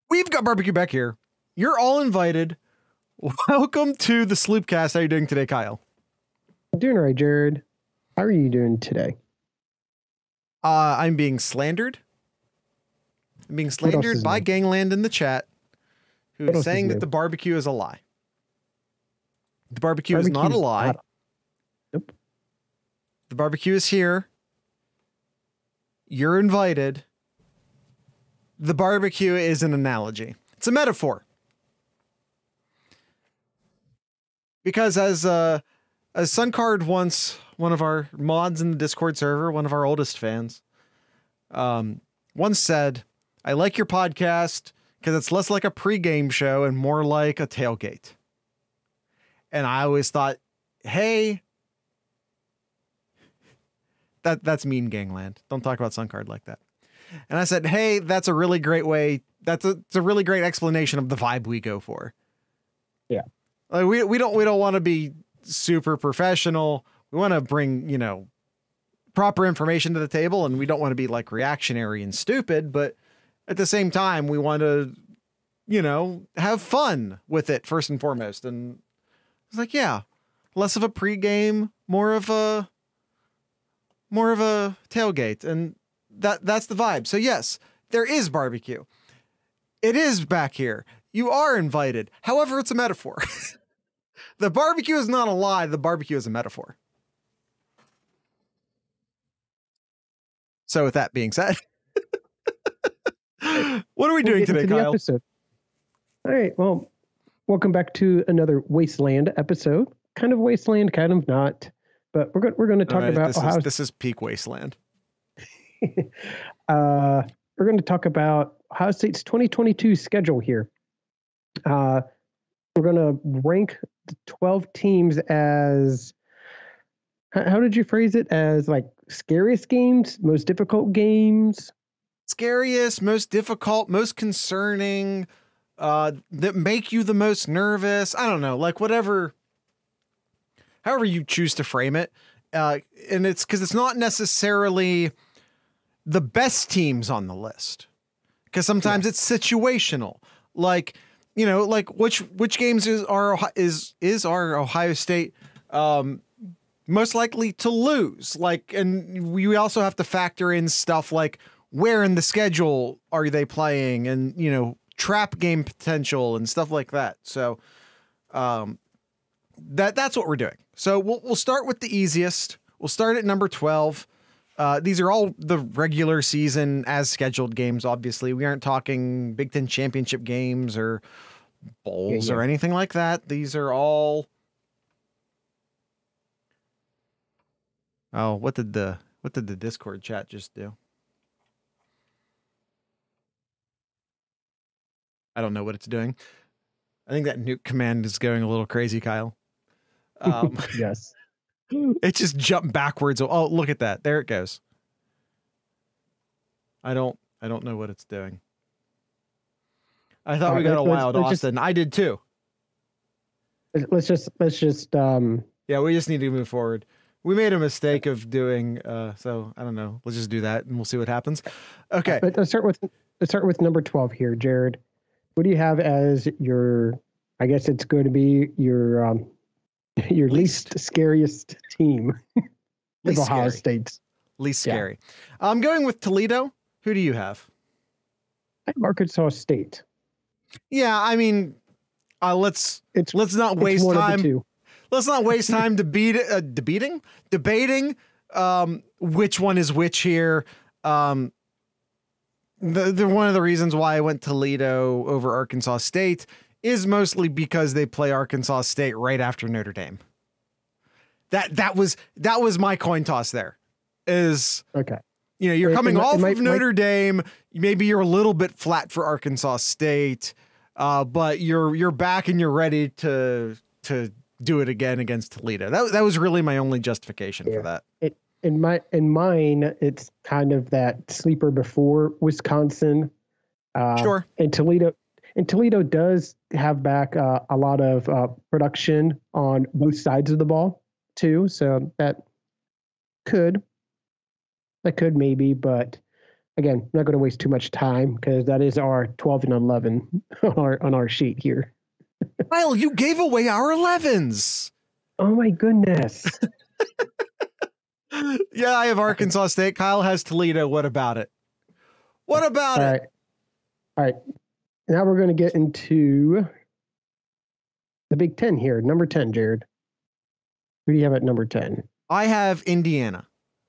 We've got barbecue back here. You're all invited. Welcome to the Sloopcast. How are you doing today, Kyle? I'm doing all right, Jared. How are you doing today? I'm being slandered. I'm being slandered by Gangland in the chat, who is saying that the barbecue is a lie. The barbecue is not a lie. Nope. The barbecue is here. You're invited. The barbecue is an analogy. It's a metaphor. Because as Suncard once, one of our mods in the Discord server, one of our oldest fans, once said, I like your podcast because it's less like a pregame show and more like a tailgate. And I always thought, hey, that's mean, Gangland. Don't talk about Suncard like that. And I said, hey, that's a really great way. It's a really great explanation of the vibe we go for. Yeah. Like we don't want to be super professional. We want to bring, proper information to the table, and we don't want to be like reactionary and stupid, but at the same time, we want to, have fun with it first and foremost. And it's like, yeah, less of a pregame, more of a tailgate. And that's the vibe. So yes, there is barbecue. It is back here. You are invited. However, it's a metaphor. The barbecue is not a lie. The barbecue is a metaphor. So with that being said, what are we doing today, Kyle? Episode. All right. Well, welcome back to another Wasteland episode. Kind of Wasteland, kind of not. But we're going to talk about this is peak Wasteland. We're going to talk about Ohio State's 2022 schedule here. We're going to rank the 12 teams as, how did you phrase it? As like scariest games, most difficult games? Scariest, most difficult, most concerning, that make you the most nervous. I don't know, like however you choose to frame it. And it's because it's not necessarily the best teams on the list, because sometimes it's situational. Like, which games is our Ohio State most likely to lose? Like, and we also have to factor in stuff like where in the schedule are they playing, and trap game potential and stuff like that. So that's what we're doing. So we'll start with the easiest. We'll start at number 12. These are all the regular season as scheduled games. Obviously, we aren't talking Big Ten championship games or bowls or anything like that. These are all. Oh, what did the Discord chat just do? I don't know what it's doing. I think that nuke command is going a little crazy, Kyle. Yes. It just jumped backwards. Oh, look at that. There it goes. I don't know what it's doing. I thought we got a wild Austin. I did too. Let's just yeah, we just need to move forward. We made a mistake of doing so I don't know. Let's just do that and we'll see what happens. Okay. Let's start with number 12 here, Jared. What do you have as your, I guess it's going to be your least scariest team of Ohio State? Least scary. I'm going with Toledo. Who do you have? I have Arkansas State. Yeah, I mean, let's not waste time. Let's not waste time debating which one is which here. One of the reasons why I went Toledo over Arkansas State is mostly because they play Arkansas State right after Notre Dame. That was my coin toss there. Is okay. You're coming off of Notre Dame. Maybe you're a little bit flat for Arkansas State, but you're back and you're ready to do it again against Toledo. That was really my only justification for that. In mine, it's kind of that sleeper before Wisconsin. Sure. And Toledo does have back a lot of production on both sides of the ball too. So that could maybe, but again, I'm not going to waste too much time because that is our 12 and 11 on our sheet here. Kyle, you gave away our 11s. Oh my goodness. Yeah, I have Arkansas State. Kyle has Toledo. What about it? What about it? All right. Now we're going to get into the Big Ten here. Number 10, Jared. Who do you have at number 10? I have Indiana.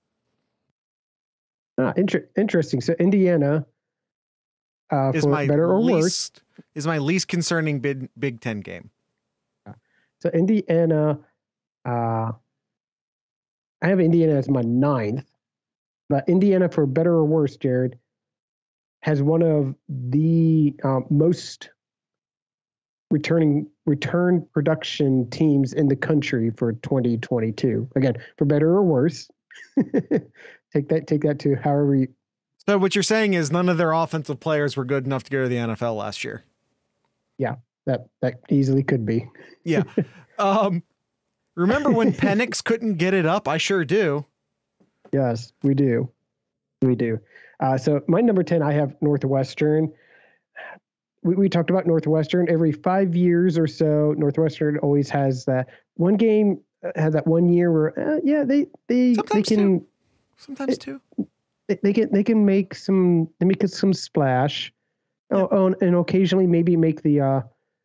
Interesting. So Indiana, is for my better or least, worse, is my least concerning Big Ten game. So Indiana, I have Indiana as my 9th, but Indiana, for better or worse, Jared, has one of the most return production teams in the country for 2022. Again, for better or worse. Take that to however you. So what you're saying is none of their offensive players were good enough to go to the NFL last year. Yeah, that easily could be. Yeah. Remember when Penix couldn't get it up? I sure do. Yes, we do. We do. So my number 10, I have Northwestern. We talked about Northwestern. Every 5 years or so, Northwestern always has that one game, has that 1 year where, they can. Sometimes two. They can make some splash. Yep. And occasionally maybe make the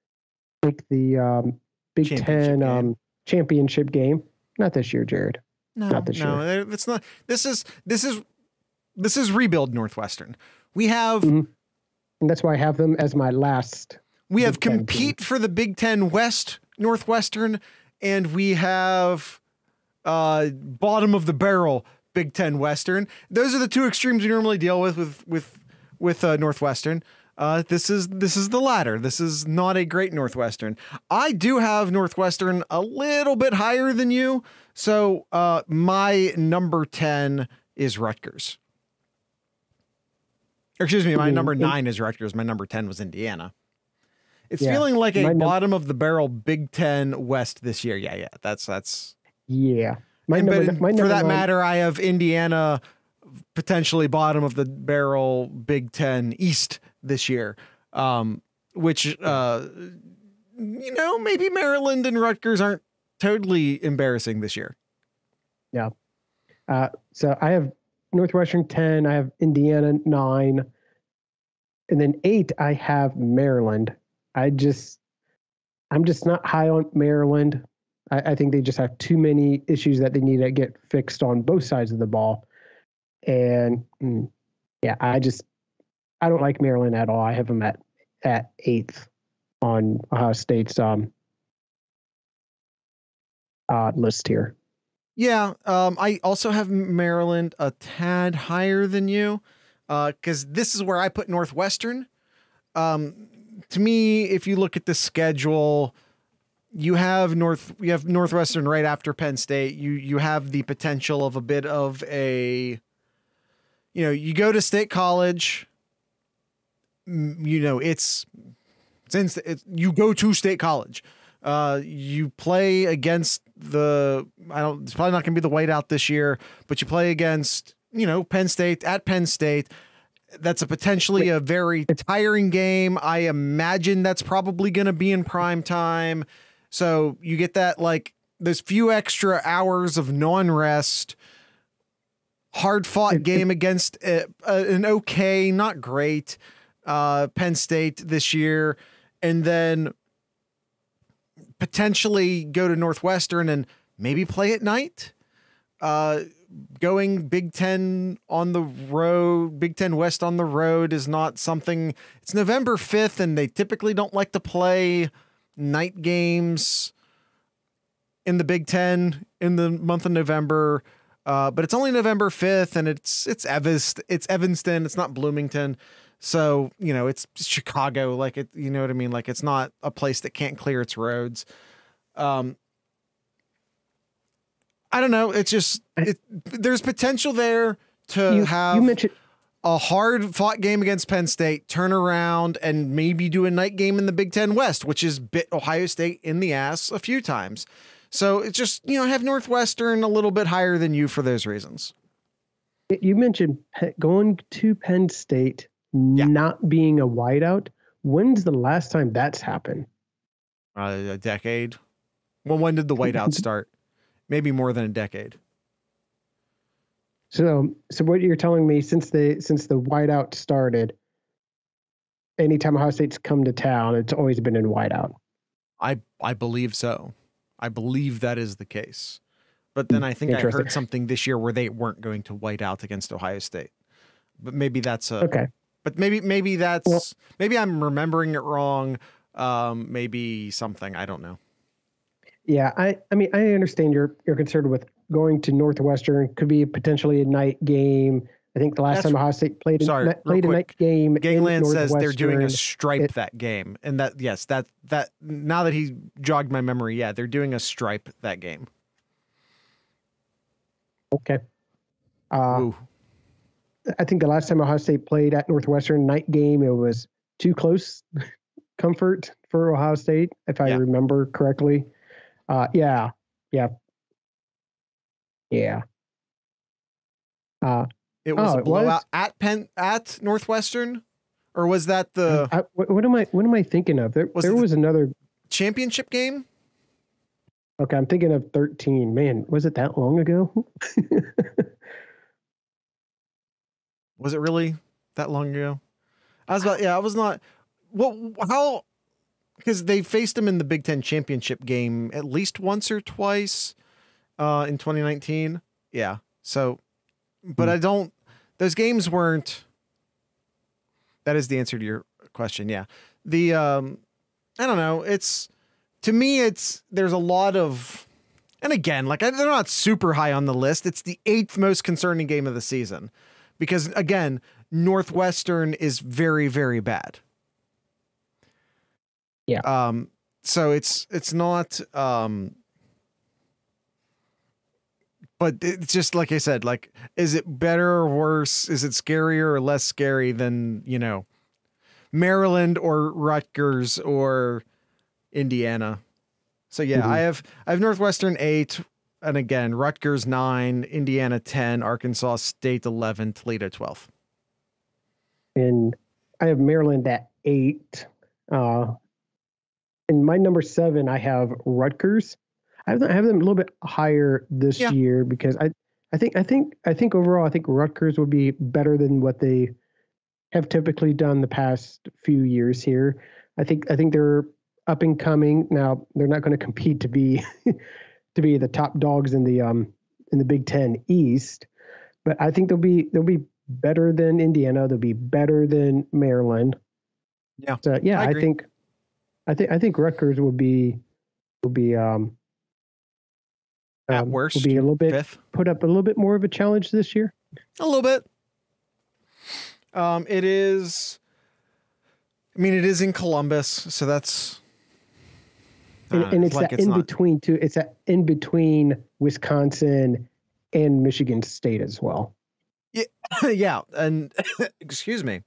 Big Ten championship game. Not this year, Jared. Not this year. It's not. This is rebuild Northwestern. We have, and that's why I have them as my last. We have compete for the Big Ten West Northwestern, and we have bottom of the barrel Big Ten Western. Those are the two extremes we normally deal with Northwestern. This is the latter. This is not a great Northwestern. I do have Northwestern a little bit higher than you. So my number 10 is Rutgers. Or excuse me, my number 9 is Rutgers. My number 10 was Indiana. It's feeling like a bottom of the barrel Big Ten West this year. Yeah. That's. Yeah. For that matter, I have Indiana potentially bottom of the barrel Big Ten East this year, which, maybe Maryland and Rutgers aren't totally embarrassing this year. Yeah. So I have Northwestern 10, I have Indiana 9, and then 8, I have Maryland. I'm just not high on Maryland. I think they just have too many issues that they need to get fixed on both sides of the ball. And I don't like Maryland at all. I have them at 8th on Ohio State's list here. Yeah, I also have Maryland a tad higher than you, because this is where I put Northwestern. To me, if you look at the schedule, you have Northwestern right after Penn State. You have the potential of a bit of a, you go to State College. You go to State College. You play against it's probably not going to be the whiteout this year, but you play against, Penn State at Penn State. That's a very tiring game. I imagine that's probably going to be in prime time. So you get that, those few extra hours of non-rest, hard fought game against an okay, not great, Penn State this year. And then potentially go to Northwestern and maybe play at night. Going Big Ten on the road, Big Ten West on the road is not something. It's November 5th, and they typically don't like to play night games in the Big Ten in the month of November. But it's only November 5th, and it's Evanston. It's not Bloomington. So, it's Chicago, you know what I mean? It's not a place that can't clear its roads. I don't know. It's just, there's potential there to have a hard fought game against Penn State, turn around and maybe do a night game in the Big Ten West, which has bit Ohio State in the ass a few times. So it's just, I have Northwestern a little bit higher than you for those reasons. You mentioned going to Penn State Yeah. not being a whiteout. When's the last time that's happened? A decade. Well, when did the whiteout start? Maybe more than a decade. So what you're telling me, since the whiteout started, anytime Ohio State's come to town, it's always been in whiteout. I believe so. I believe that is the case. But then I think I heard something this year where they weren't going to white out against Ohio State. But maybe that's okay. But maybe that's maybe I'm remembering it wrong. Maybe something, I don't know. Yeah, I mean I understand you're concerned with going to Northwestern. Could be potentially a night game. I think the last time Ohio State played a night game. Gangland says they're doing a stripe that game, and that now that he jogged my memory, yeah, they're doing a stripe that game. Okay. I think the last time Ohio State played at Northwestern night game, it was too close comfort for Ohio State, if I remember correctly. Yeah. It was a blowout at Northwestern, or was that the? What am I thinking of? There was another championship game. Okay, I'm thinking of 13. Man, was it that long ago? Was it really that long ago? I was not. Well, how? Because they faced him in the Big Ten championship game at least once or twice in 2019. Yeah. So, but I don't. Those games weren't. That is the answer to your question. Yeah. The I don't know. To me, there's a lot of, and again, like they're not super high on the list. It's the 8th most concerning game of the season because again, Northwestern is very, very bad. Yeah. So it's not, but it's just like I said, like, is it better or worse? Is it scarier or less scary than, Maryland or Rutgers or Indiana? So yeah, I have Northwestern 8, and again, Rutgers 9, Indiana 10, Arkansas State 11, Toledo 12. And I have Maryland at 8. In my number 7, I have Rutgers. I have them a little bit higher this year because I think overall I think Rutgers would be better than what they have typically done the past few years here. I think they're up and coming. Now they're not going to compete to be the top dogs in the Big Ten East, but I think they'll be better than Indiana. They'll be better than Maryland. Yeah. So yeah, I think Rutgers will be at worst will be a little bit 5th. Put up a little bit more of a challenge this year. A little bit. It is. I mean, it is in Columbus, so that's. And it's like that in between too. It's that in between Wisconsin and Michigan State as well. Yeah, yeah, and excuse me.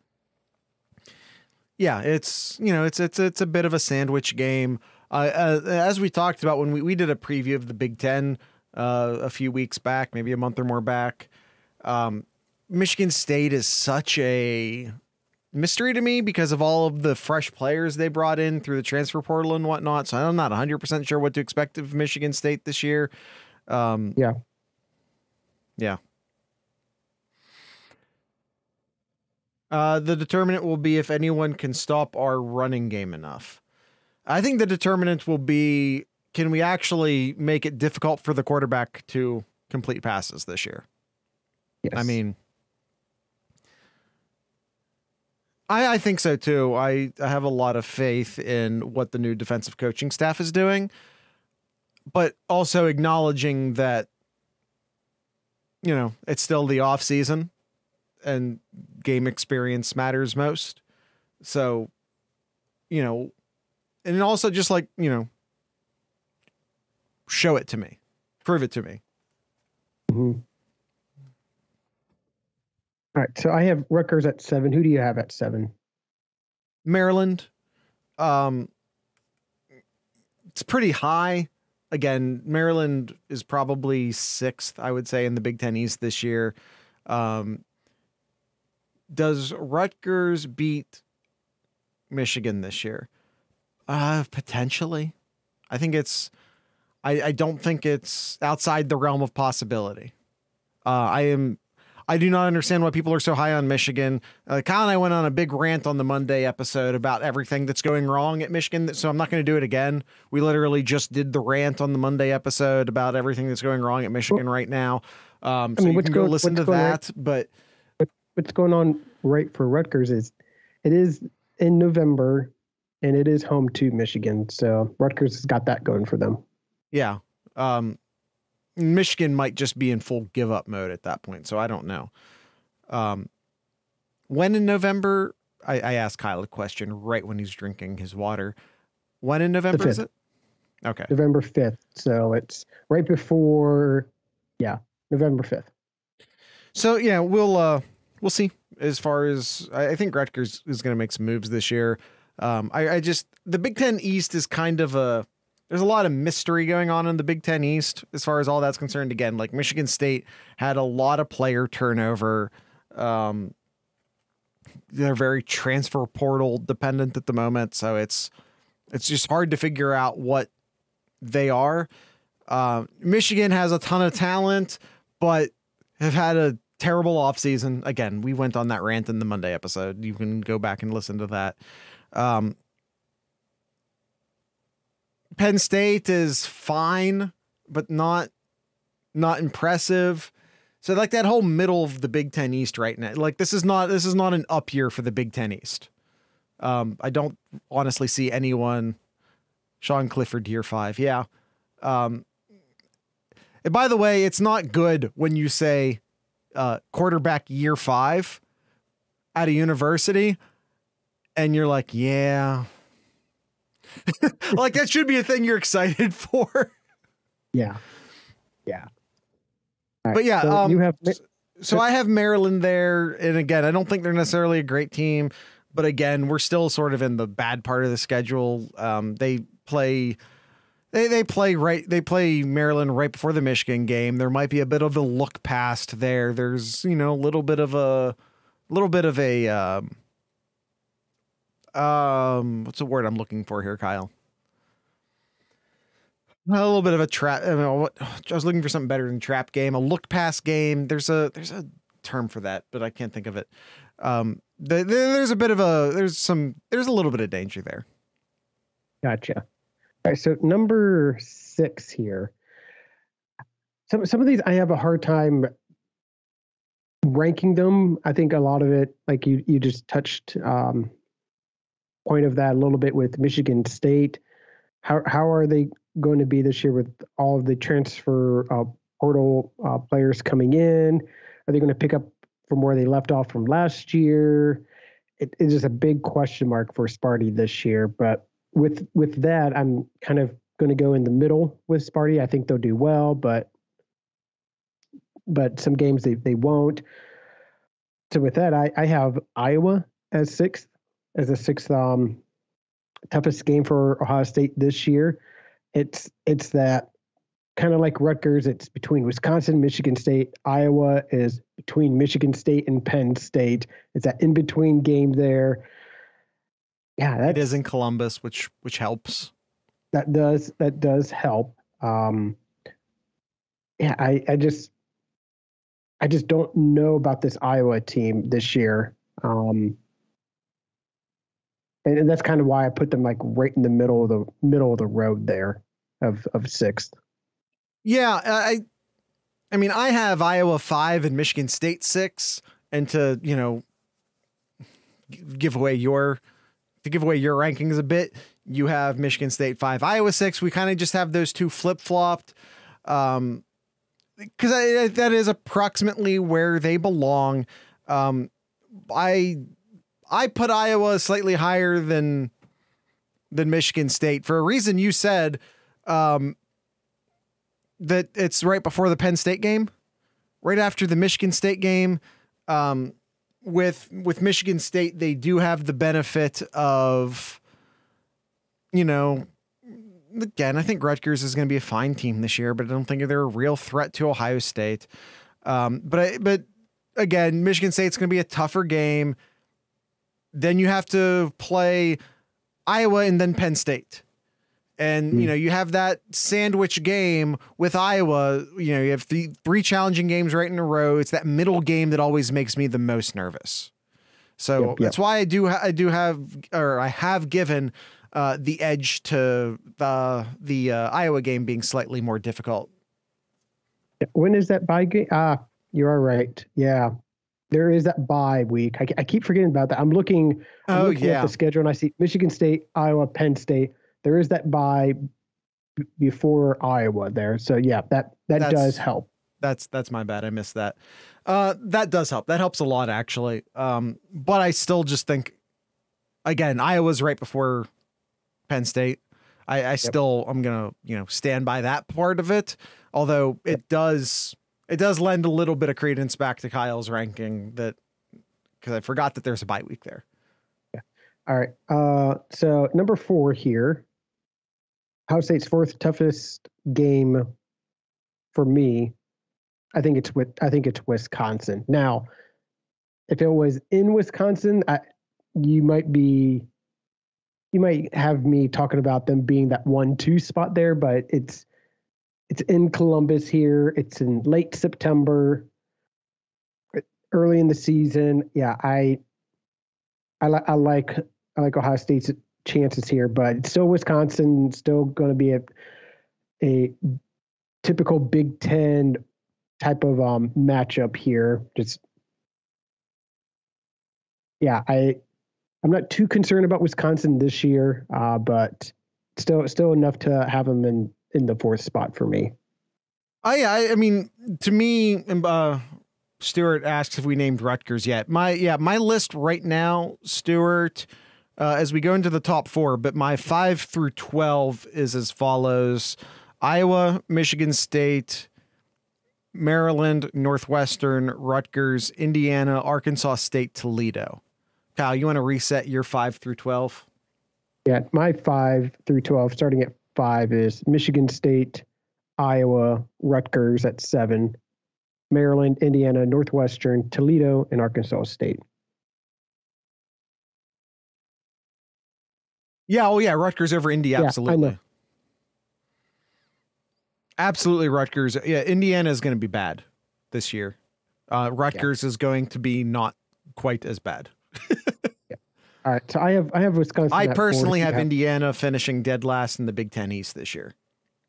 Yeah, it's it's a bit of a sandwich game. As we talked about when we did a preview of the Big Ten a few weeks back, maybe a month or more back. Michigan State is such a mystery to me because of all of the fresh players they brought in through the transfer portal and whatnot. So I'm not 100% sure what to expect of Michigan State this year. Yeah. The determinant will be if anyone can stop our running game enough. I think the determinant will be, can we actually make it difficult for the quarterback to complete passes this year? Yes. I mean, I think so too. I have a lot of faith in what the new defensive coaching staff is doing, but also acknowledging that, it's still the off season and game experience matters most. So, and also just like, show it to me, prove it to me. Mm-hmm. All right, so I have Rutgers at 7. Who do you have at 7? Maryland. It's pretty high. Again, Maryland is probably 6th, I would say, in the Big Ten East this year. Does Rutgers beat Michigan this year? Potentially. I don't think it's outside the realm of possibility. I do not understand why people are so high on Michigan. Kyle and I went on a big rant on the Monday episode about everything that's going wrong at Michigan, so I'm not going to do it again. We literally just did the rant on the Monday episode about everything that's going wrong at Michigan right now. So you can go listen to that. But what's going on right for Rutgers is it is in November, and it is home to Michigan, so Rutgers has got that going for them. Yeah. Michigan might just be in full give up mode at that point. So I don't know. When in November, I asked Kyle a question right when he's drinking his water. When in November is it? Okay. November 5th. So it's right before, November 5th. So yeah, we'll see as far as I think Rutgers is going to make some moves this year. The Big Ten East is kind of there's a lot of mystery going on in the Big Ten East as far as all that's concerned. Again, like Michigan State had a lot of player turnover. They're very transfer portal dependent at the moment. So it's just hard to figure out what they are. Michigan has a ton of talent, but have had a terrible offseason. Again, we went on that rant in the Monday episode. You can go back and listen to that. Penn State is fine, but not impressive. So like that whole middle of the Big Ten East right now, like this is not an up year for the Big Ten East. I don't honestly see anyone. Sean Clifford year 5. Yeah. And by the way, it's not good when you say quarterback year 5 at a university and you're like, yeah. Like that should be a thing you're excited for. Yeah. Right, but yeah, so I have Maryland there, and again, I don't think they're necessarily a great team, but again, we're still sort of in the bad part of the schedule. They play Maryland right before the Michigan game. There might be a bit of a look past there. There's a little bit of a what's the word I'm looking for here, Kyle? A little bit of a trap. I was looking for something better than trap game. A look past game. There's a term for that, but I can't think of it. There's a little bit of danger there. Gotcha. All right. So number 6 here. Some of these I have a hard time ranking them. I think a lot of it, like you just touched point of that a little bit with Michigan State. How are they going to be this year with all of the transfer portal players coming in? Are they going to pick up from where they left off from last year? It is just a big question mark for Sparty this year. But with that, I'm kind of going to go in the middle with Sparty. I think they'll do well, but some games they won't. So with that, I have Iowa as the sixth toughest game for Ohio State this year. It's that kind of like Rutgers. It's between Wisconsin, Michigan State. Iowa is between Michigan State and Penn State. It's that in between game there. Yeah, it is in Columbus, which helps. That does help. I just don't know about this Iowa team this year. And that's kind of why I put them like right in the middle of the road there of 6th. Yeah, I mean, I have Iowa 5 and Michigan State 6, and to give away your rankings a bit, you have Michigan State 5, Iowa 6. We kind of just have those two flip flopped, because that is approximately where they belong. I put Iowa slightly higher than Michigan State for a reason you said, that it's right before the Penn State game, right after the Michigan State game. With Michigan State, they do have the benefit of, again, I think Rutgers is going to be a fine team this year, but I don't think they're a real threat to Ohio State. But again, Michigan State's going to be a tougher game. Then you have to play Iowa and then Penn State. And, you have that sandwich game with Iowa. You have three challenging games right in a row. It's that middle game that always makes me the most nervous. So that's why I have given the edge to the Iowa game being slightly more difficult. When is that bye game? You are right. Yeah, there is that bye week. I keep forgetting about that. I'm looking at the schedule and I see Michigan State, Iowa, Penn State. There is that bye before Iowa there. So yeah, that does help. That's my bad. I missed that. That does help. That helps a lot actually. But I still just think, again, Iowa's right before Penn State. I'm going to, stand by that part of it. Although it does lend a little bit of credence back to Kyle's ranking because I forgot that there's a bye week there. Yeah. All right. So number 4 here, Ohio State's 4th toughest game for me. I think it's Wisconsin. Now, if it was in Wisconsin, you might have me talking about them being that 1-2 spot there, but it's in Columbus here. It's in late September, early in the season. Yeah, I like Ohio State's chances here, but it's still Wisconsin, still going to be a typical Big Ten type of matchup here. I'm not too concerned about Wisconsin this year, but still enough to have them in the 4th spot for me. I mean, to me, Stuart asks if we named Rutgers yet. My list right now, Stuart, as we go into the top 4, but my 5 through 12 is as follows: Iowa, Michigan State, Maryland, Northwestern, Rutgers, Indiana, Arkansas State, Toledo. Kyle, you want to reset your 5 through 12? Yeah, my 5 through 12, starting at 5, is Michigan State, Iowa, Rutgers at 7, Maryland, Indiana, Northwestern, Toledo, and Arkansas State. Yeah, Rutgers over Indy, absolutely. Absolutely, Rutgers. Yeah, Indiana is going to be bad this year. Rutgers is going to be not quite as bad. Yeah. All right, so I have Wisconsin. I personally have Indiana finishing dead last in the Big Ten East this year.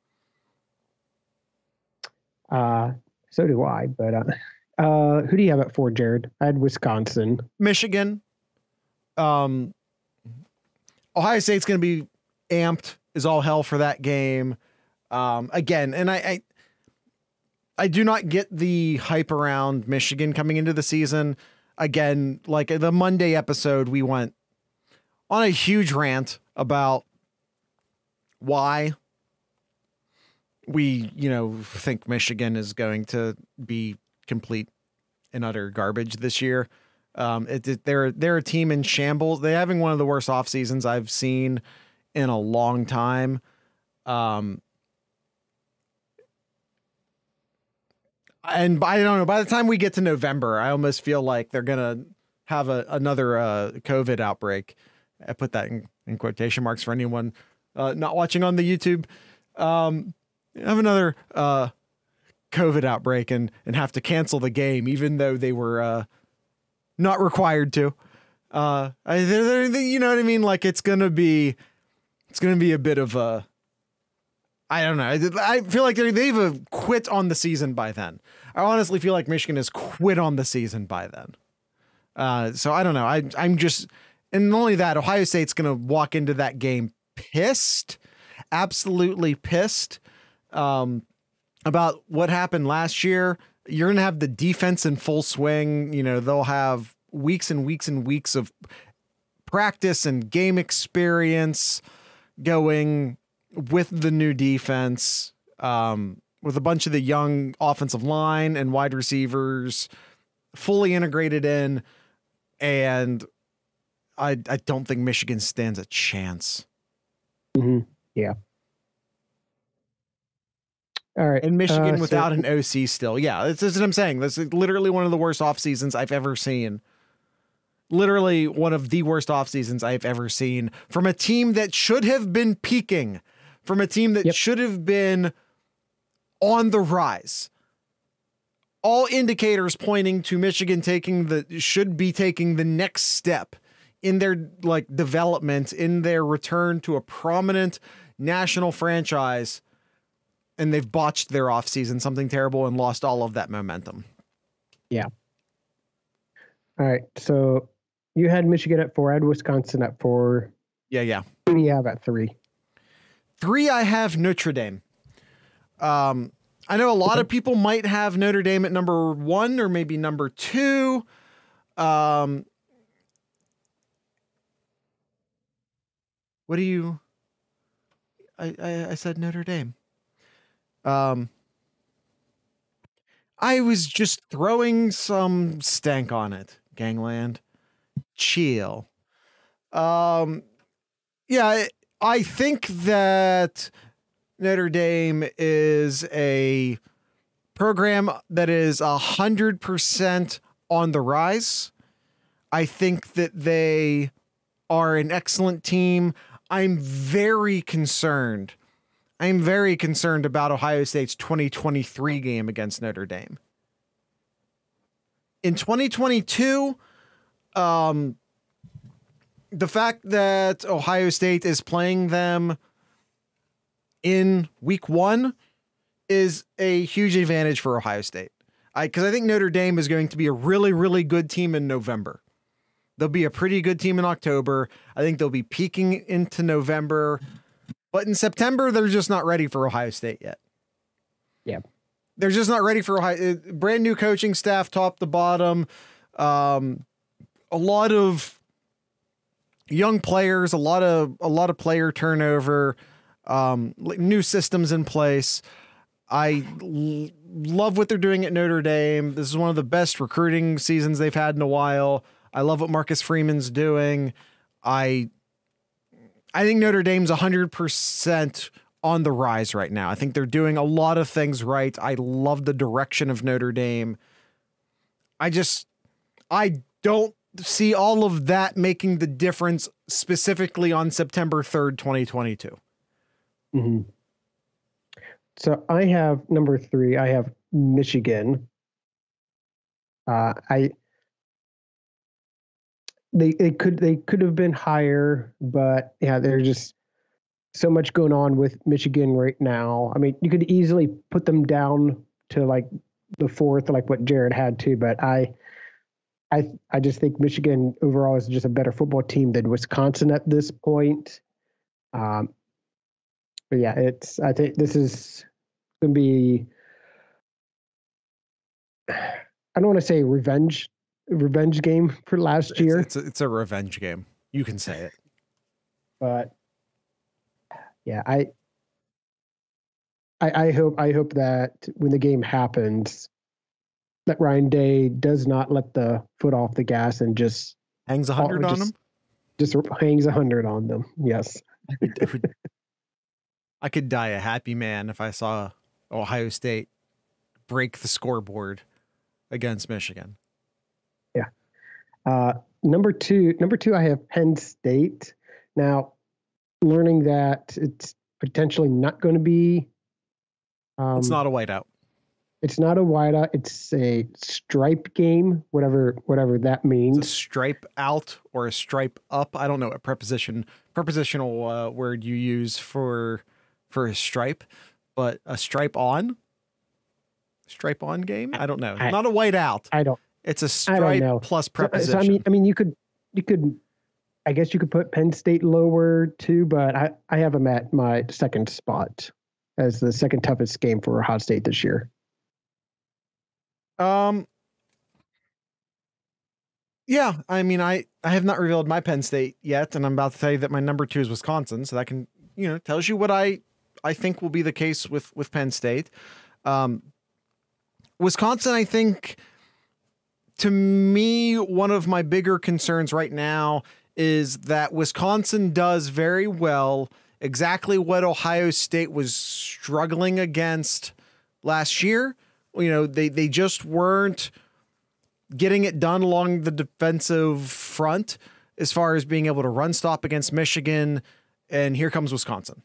So do I, but who do you have at 4, Jared? I had Wisconsin. Michigan. Ohio State's going to be amped as all hell for that game. Again, and I do not get the hype around Michigan coming into the season. Again, like the Monday episode, we went on a huge rant about why we, think Michigan is going to be complete and utter garbage this year. They're a team in shambles. They're having one of the worst off seasons I've seen in a long time. And I don't know, by the time we get to November, I almost feel like they're going to have another COVID outbreak. I put that in quotation marks for anyone not watching on the YouTube. Have another COVID outbreak and have to cancel the game, even though they were not required to. You know what I mean? Like it's gonna be a bit of a, I don't know. I feel like they've quit on the season by then. I honestly feel like Michigan has quit on the season by then. So I don't know. I'm just, and not only that, Ohio State's gonna walk into that game pissed, absolutely pissed, about what happened last year. You're gonna have the defense in full swing. They'll have weeks and weeks and weeks of practice and game experience going with the new defense, with a bunch of the young offensive line and wide receivers fully integrated in. And I don't think Michigan stands a chance. Mm-hmm. Yeah. All right. And Michigan without an OC still. Yeah, that's what I'm saying. This is literally one of the worst off seasons I've ever seen. Literally one of the worst off seasons I've ever seen from a team that should have been peaking, from a team that should have been on the rise. All indicators pointing to Michigan should be taking the next step in their development, in their return to a prominent national franchise. And they've botched their offseason, something terrible, and lost all of that momentum. Yeah. All right. So you had Michigan at 4. I had Wisconsin at 4. Yeah. Who do you have at 3? 3, I have Notre Dame. I know a lot of people might have Notre Dame at number 1 or maybe number 2. What do you... I said Notre Dame. I was just throwing some stank on it, gangland. Chill. Yeah, I think that Notre Dame is a program that is 100% on the rise. I think that they are an excellent team. I'm very concerned about Ohio State's 2023 game against Notre Dame. In 2022, the fact that Ohio State is playing them in week 1 is a huge advantage for Ohio State. Because I think Notre Dame is going to be a really, really good team in November. They'll be a pretty good team in October. I think they'll be peaking into November. But in September, they're just not ready for Ohio State yet. Yeah. They're just not ready for Ohio. Brand new coaching staff, top to bottom. A lot of young players, a lot of player turnover. New systems in place. I love what they're doing at Notre Dame. This is one of the best recruiting seasons they've had in a while. I love what Marcus Freeman's doing. I think Notre Dame's 100% on the rise right now. I think they're doing a lot of things right. I love the direction of Notre Dame. I don't see all of that making the difference specifically on September 3rd, 2022. Mm-hmm. So I have number 3. I have Michigan. They could have been higher, but yeah, there's just so much going on with Michigan right now. I mean, you could easily put them down to like the 4th, like what Jared had to, but I just think Michigan overall is just a better football team than Wisconsin at this point. But yeah, I think this is going to be, I don't want to say revenge game for last year. It's a revenge game. You can say it. But yeah, I hope that when the game happens, that Ryan Day does not let the foot off the gas and just hangs 100 on them. Just hangs 100 on them. Yes. I could die a happy man if I saw Ohio State break the scoreboard against Michigan. Yeah. Number two, I have Penn State. Now, learning that it's potentially not going to be. It's not a whiteout. It's not a whiteout. It's a stripe game, whatever that means. It's a stripe out or a stripe up. I don't know what prepositional word you use for a stripe, but a stripe on game. I don't know. Not a whiteout. I don't. It's a stripe plus preposition. So I mean, you could. I guess you could put Penn State lower too, but I have them at my second spot as the second toughest game for Ohio State this year. Yeah, I mean, I have not revealed my Penn State yet, and I'm about to tell you that my number 2 is Wisconsin, so that can, tells you what I think will be the case with Penn State. Wisconsin, I think, to me, one of my bigger concerns right now is that Wisconsin does very well exactly what Ohio State was struggling against last year. They just weren't getting it done along the defensive front as far as being able to run stop against Michigan. And here comes Wisconsin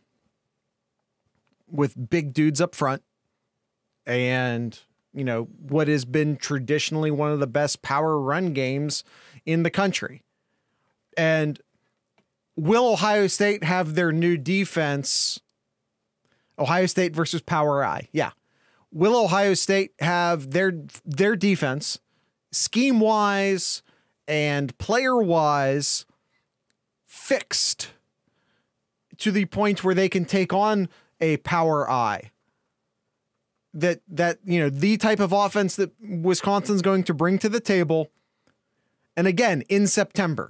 with big dudes up front and, what has been traditionally one of the best power run games in the country. And will Ohio State have their new defense? Ohio State versus Power I. Yeah. Will Ohio State have their defense scheme wise and player wise fixed to the point where they can take on a Power I? That the type of offense that Wisconsin's going to bring to the table. And again, in September.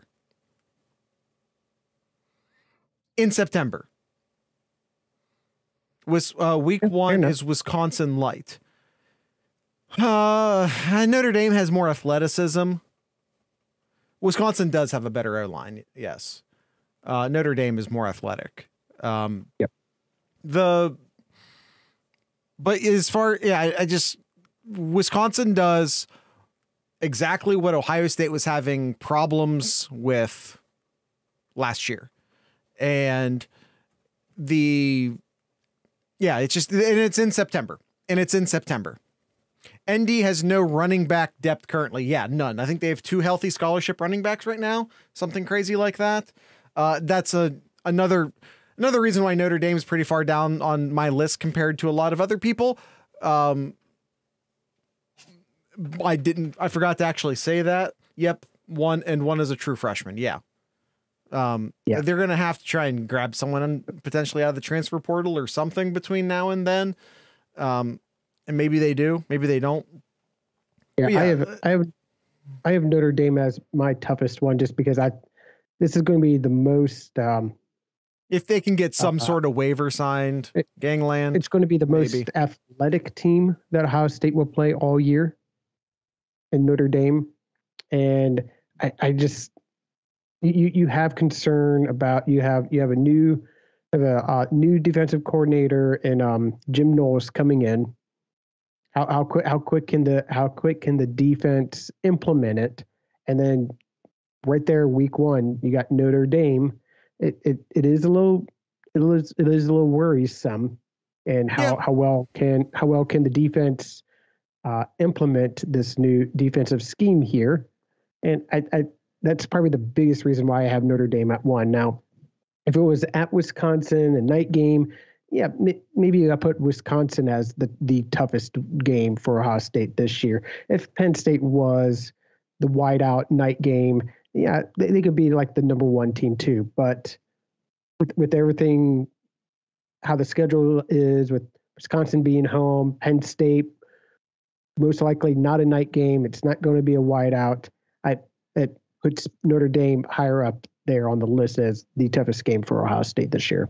Week 1 is Wisconsin light. Notre Dame has more athleticism. Wisconsin does have a better O-line. Yes. Notre Dame is more athletic. Yep. But as far, Wisconsin does exactly what Ohio State was having problems with last year. And it's in September. ND has no running back depth currently. Yeah, none. I think they have 2 healthy scholarship running backs right now. Something crazy like that. That's another reason why Notre Dame is pretty far down on my list compared to a lot of other people. I forgot to actually say that. Yep. One is a true freshman. Yeah. They're going to have to try and grab someone potentially out of the transfer portal or something between now and then. And maybe they do, maybe they don't. Yeah. I have Notre Dame as my toughest one, just because this is going to be the most, if they can get some sort of waiver signed, gangland. It's going to be the most athletic team that Ohio State will play all year in Notre Dame. And I just, you have concern about, you have a new defensive coordinator and Jim Knowles coming in. How quick can the defense implement it? And then right there, week 1, you got Notre Dame. It is a little worrisome, and how well can the defense implement this new defensive scheme here? And I that's probably the biggest reason why I have Notre Dame at 1. Now, if it was at Wisconsin, a night game, yeah, maybe I put Wisconsin as the toughest game for Ohio State this year. If Penn State was the whiteout night game, yeah, they could be like the number 1 team too. But with everything, how the schedule is, with Wisconsin being home, Penn State most likely not a night game. It's not going to be a whiteout. It puts Notre Dame higher up there on the list as the toughest game for Ohio State this year.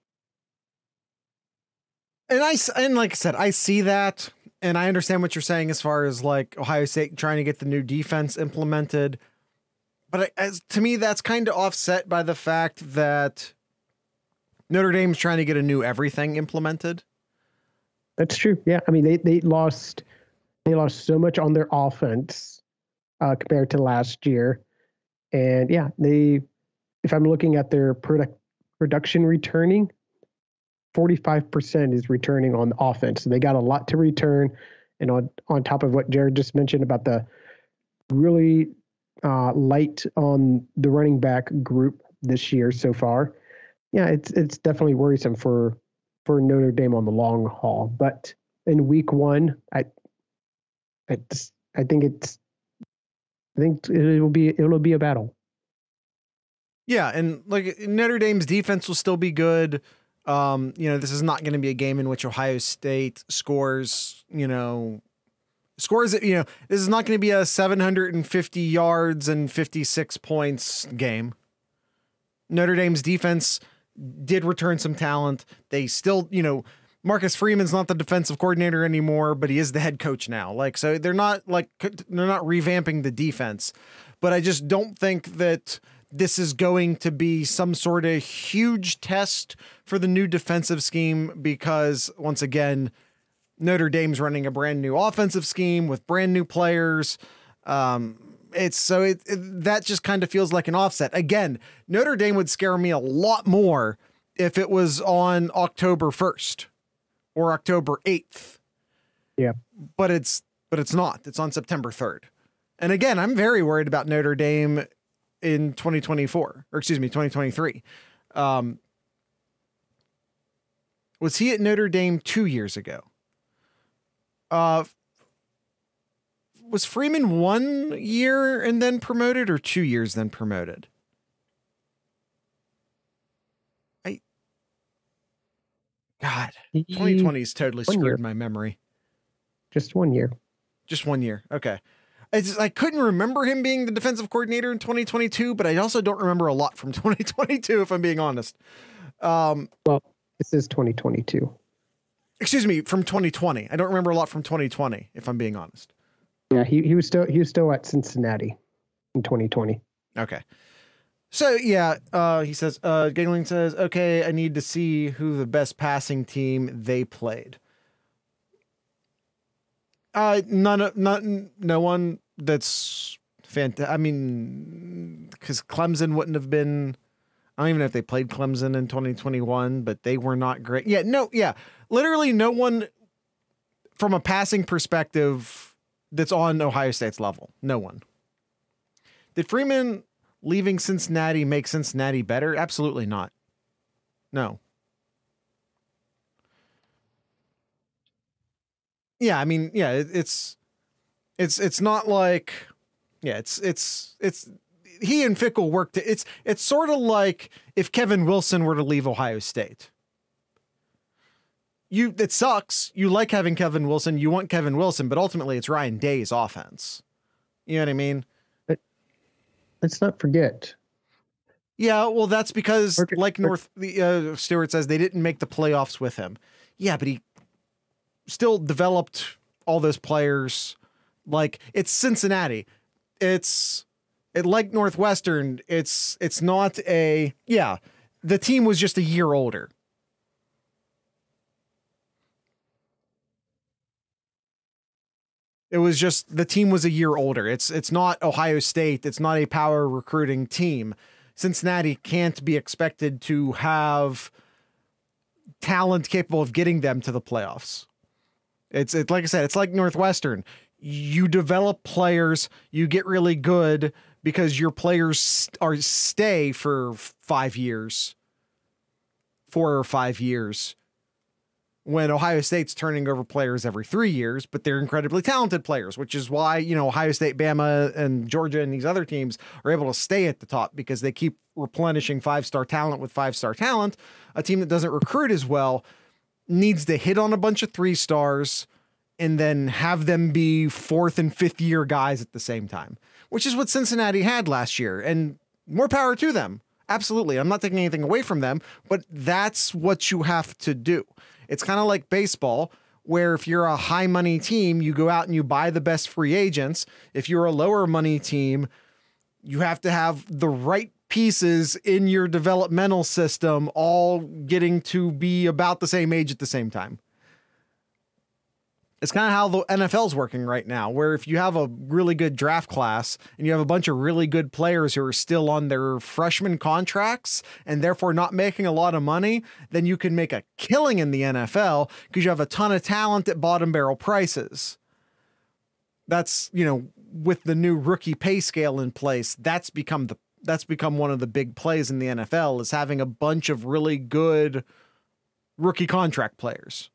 And like I said, I see that, and I understand what you're saying as far as like Ohio State trying to get the new defense implemented. But to me, that's kind of offset by the fact that Notre Dame's trying to get a new everything implemented. That's true. Yeah, I mean they lost so much on their offense compared to last year, and yeah, if I'm looking at their production returning, 45% is returning on offense. So they got a lot to return, and on top of what Jared just mentioned about the really light on the running back group this year so far. Yeah, it's definitely worrisome for Notre Dame on the long haul. But in week 1, I think it'll be a battle. Yeah, and like Notre Dame's defense will still be good. This is not going to be a game in which Ohio State scores. This is not going to be a 750 yards and 56 points game. Notre Dame's defense did return some talent. They still, Marcus Freeman's not the defensive coordinator anymore, but he is the head coach now. So they're not revamping the defense, but I just don't think that this is going to be some sort of huge test for the new defensive scheme, because once again, Notre Dame's running a brand new offensive scheme with brand new players. That just kind of feels like an offset. Again, Notre Dame would scare me a lot more if it was on October 1st or October 8th. Yeah. But it's not. It's on September 3rd. And again, I'm very worried about Notre Dame in 2023. Was he at Notre Dame 2 years ago? Was Freeman 1 year and then promoted, or 2 years then promoted? God, 2020's totally screwed my memory. Just 1 year. Just 1 year. Okay. I couldn't remember him being the defensive coordinator in 2022, but I also don't remember a lot from 2022, if I'm being honest. Well, this is 2022. Excuse me, from 2020. I don't remember a lot from 2020, if I'm being honest. Yeah, he was still at Cincinnati in 2020. Okay. So yeah, he says, Gangling says, okay, I need to see who the best passing team they played. No one that's fantastic. I mean, because Clemson wouldn't have been, I don't even know if they played Clemson in 2021, but they were not great. Yeah. Literally no one from a passing perspective that's on Ohio State's level. No one. Did Freeman leaving Cincinnati make Cincinnati better? Absolutely not. No. Yeah, I mean, yeah, it's not like, yeah, it's he and Fickle worked. It's sort of like if Kevin Wilson were to leave Ohio State. It sucks. You like having Kevin Wilson. You want Kevin Wilson, but ultimately it's Ryan Day's offense. You know what I mean? But let's not forget. Yeah, well, that's because Stewart says they didn't make the playoffs with him. Yeah, but he still developed all those players. Like, it's Cincinnati. It's like Northwestern. It's not the team was just a year older. It was just the team was a year older. It's not Ohio State. It's not a power recruiting team. Cincinnati can't be expected to have talent capable of getting them to the playoffs. It's like I said, it's like Northwestern. You develop players, you get really good because your players stay for 5 years, 4 or 5 years. When Ohio State's turning over players every 3 years, but they're incredibly talented players, which is why, Ohio State, Bama, and Georgia and these other teams are able to stay at the top because they keep replenishing 5-star talent with 5-star talent. A team that doesn't recruit as well needs to hit on a bunch of 3 stars and then have them be 4th and 5th year guys at the same time, which is what Cincinnati had last year, and more power to them. Absolutely. I'm not taking anything away from them, but that's what you have to do. It's kind of like baseball, where if you're a high money team, you go out and you buy the best free agents. If you're a lower money team, you have to have the right pieces in your developmental system, all getting to be about the same age at the same time. It's kind of how the NFL's working right now, where if you have a really good draft class and you have a bunch of really good players who are still on their freshman contracts and therefore not making a lot of money, then you can make a killing in the NFL because you have a ton of talent at bottom barrel prices. That's, with the new rookie pay scale in place, that's become one of the big plays in the NFL, is having a bunch of really good rookie contract players.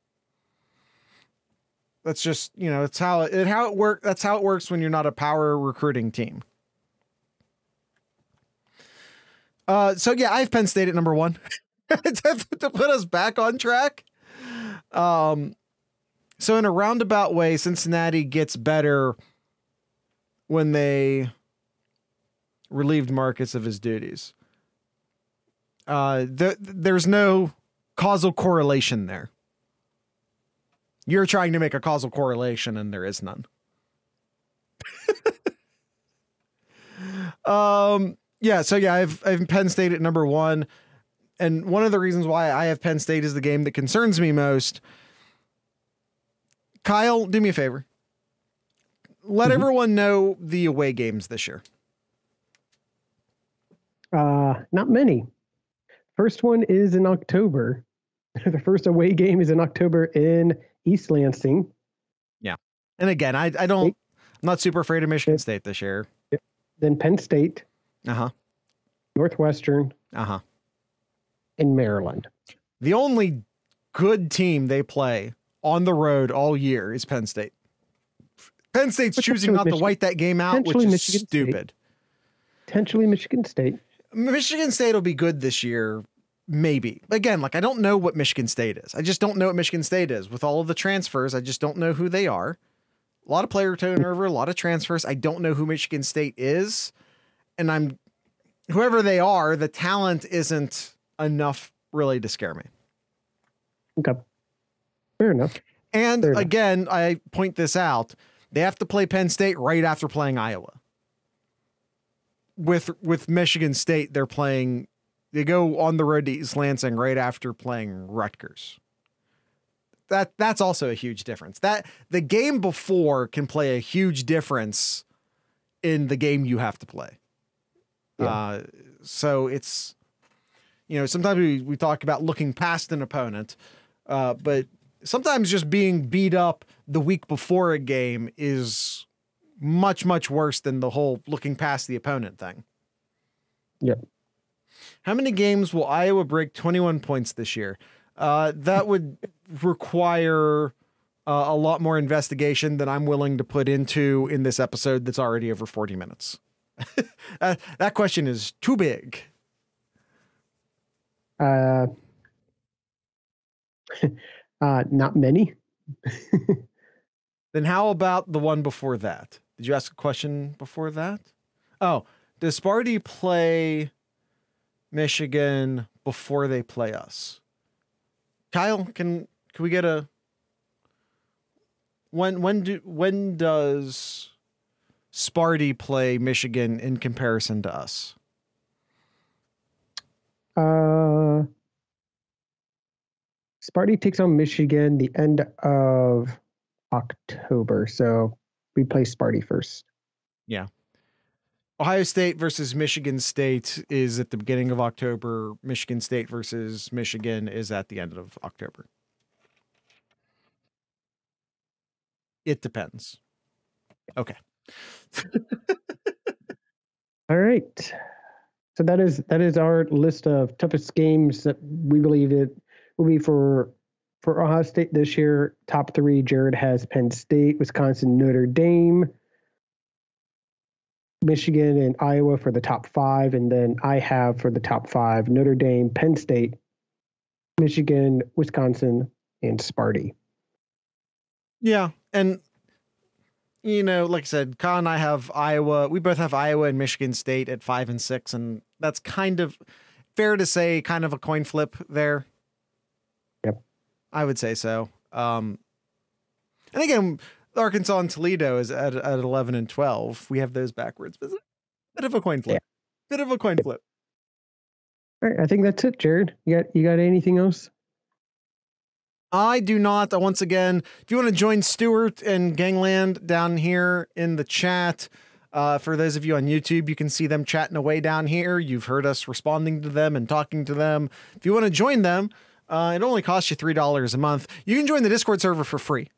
That's just, it's how it works. That's how it works when you're not a power recruiting team. So yeah, I have Penn State at number 1 to put us back on track. So in a roundabout way, Cincinnati gets better when they relieved Marcus of his duties. There's no causal correlation there. You're trying to make a causal correlation, and there is none. I have Penn State at number 1. And one of the reasons why I have Penn State as the game that concerns me most Kyle, do me a favor. Let everyone know the away games this year. Not many. First one is in October. The first away game is in October in East Lansing. Yeah. And again, I'm not super afraid of Michigan State this year. Then Penn State. Uh-huh. Northwestern. Uh-huh. And Maryland. The only good team they play on the road all year is Penn State. Penn State's choosing not to white that game out, which is stupid. Potentially Michigan State. Michigan State will be good this year. Maybe. Again, like I don't know what Michigan State is. I just don't know what Michigan State is. With all of the transfers, I just don't know who they are. A lot of player turnover, a lot of transfers. I don't know who Michigan State is. And whoever they are, the talent isn't enough really to scare me. Okay. Fair enough. And again, I point this out. They have to play Penn State right after playing Iowa. With Michigan State, they go on the road to East Lansing right after playing Rutgers. That's also a huge difference. That the game before can play a huge difference in the game you have to play. Yeah. So it's, sometimes we talk about looking past an opponent, but sometimes just being beat up the week before a game is much, much worse than the whole looking past the opponent thing. Yep. How many games will Iowa break 21 points this year? That would require a lot more investigation than I'm willing to put into in this episode that's already over 40 minutes. That question is too big. Not many. Then how about the one before that? Did you ask a question before that? Oh, does Sparty play Michigan before they play us? Kyle, can we get a when does Sparty play Michigan in comparison to us? Sparty takes on Michigan the end of October, so we play Sparty first. Yeah. Ohio State versus Michigan State is at the beginning of October. Michigan State versus Michigan is at the end of October. It depends. Okay. All right. So that is our list of toughest games that we believe it will be for Ohio State this year. Top 3, Jared has Penn State, Wisconsin, Notre Dame, Michigan, and Iowa for the top 5. And then I have for the top 5, Notre Dame, Penn State, Michigan, Wisconsin, and Sparty. Yeah. And, like I said, Kyle and I have Iowa. We both have Iowa and Michigan State at 5 and 6. And that's kind of fair to say, kind of a coin flip there. Yep. I would say so. And again, Arkansas and Toledo is at 11 and 12. We have those backwards. But it's a bit of a coin flip. Yeah. Bit of a coin flip. All right. I think that's it, Jared. You got anything else? I do not. Once again, if you want to join Stuart and Gangland down here in the chat, for those of you on YouTube, you can see them chatting away down here. You've heard us responding to them and talking to them. If you want to join them, it only costs you $3 a month. You can join the Discord server for free.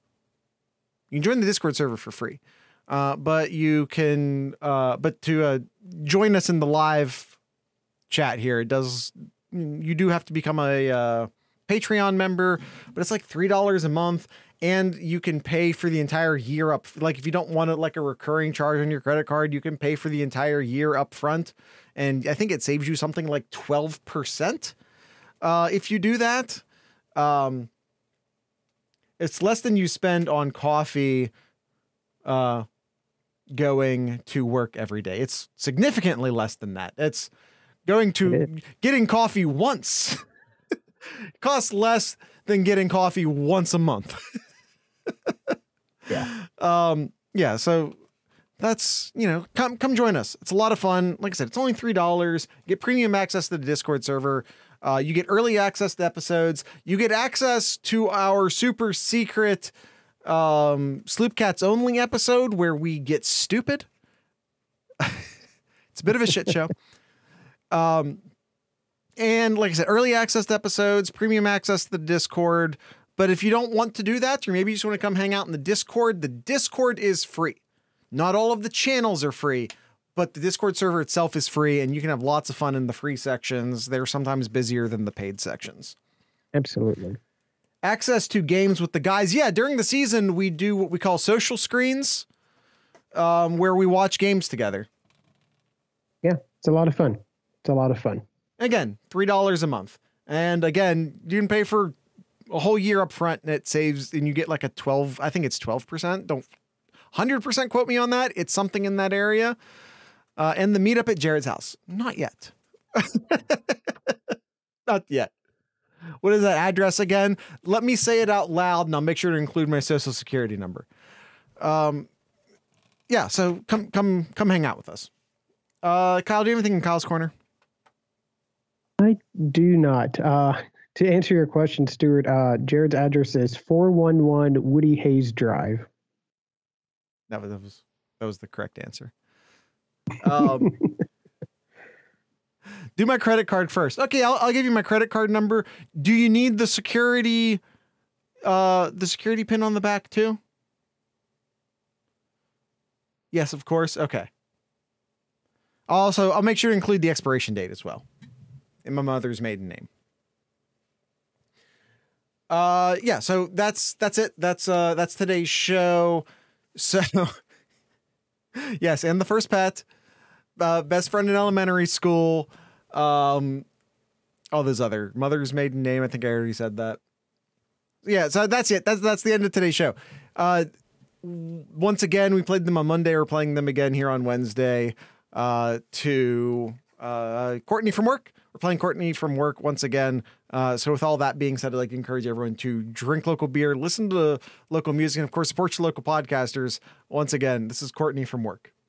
But you can, but to join us in the live chat here, you do have to become a Patreon member, but it's like $3 a month, and you can pay for the entire year up. Like if you don't want it like a recurring charge on your credit card, you can pay for the entire year up front. And I think it saves you something like 12%. If you do that, it's less than you spend on coffee, going to work every day. It's significantly less than that. It's getting coffee once. Costs less than getting coffee once a month. Yeah. Yeah. So that's, come join us. It's a lot of fun. Like I said, it's only $3. You get premium access to the Discord server. You get early access to episodes. You get access to our super secret Sloop Cats only episode where we get stupid. It's a bit of a shit show. And like I said, early access to episodes, premium access to the Discord. But if you don't want to do that, or maybe you just want to come hang out in the Discord is free. Not all of the channels are free, but the Discord server itself is free, and you can have lots of fun in the free sections. They're sometimes busier than the paid sections. Absolutely. Access to games with the guys. Yeah, during the season, we do what we call social screens, where we watch games together. Yeah, it's a lot of fun. Again, $3 a month. And again, you can pay for a whole year up front, and it saves, and you get like a 12, I think it's 12%. Don't 100% quote me on that. It's something in that area. And the meetup at Jared's house. Not yet. Not yet. What is that address again? Let me say it out loud, and I'll make sure to include my social security number. Yeah, so come hang out with us. Kyle, do you have anything in Kyle's Corner? I do not. To answer your question, Stuart, Jared's address is 411 Woody Hayes Drive. That was the correct answer. Do my credit card first. Okay, I'll give you my credit card number. Do you need the security pin on the back too? Yes, of course. Okay. I'll make sure to include the expiration date as well, and my mother's maiden name. Yeah, so that's it. That's today's show. So yes, and the first pet, best friend in elementary school, all those other mother's maiden name. I think I already said that. Yeah, so that's it. That's the end of today's show. Once again, we played them on Monday. We're playing them again here on Wednesday. To Courtney from work. We're playing Courtney from work once again. So with all that being said, I'd like to encourage everyone to drink local beer, listen to local music, and of course, support your local podcasters. Once again, this is Courtney from work.